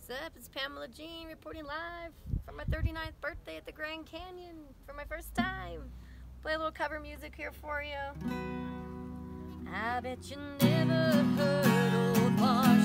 What's up? It's Pamela Jean reporting live for my 39th birthday at the Grand Canyon for my first time. Play a little cover music here for you. I bet you never heard old Park.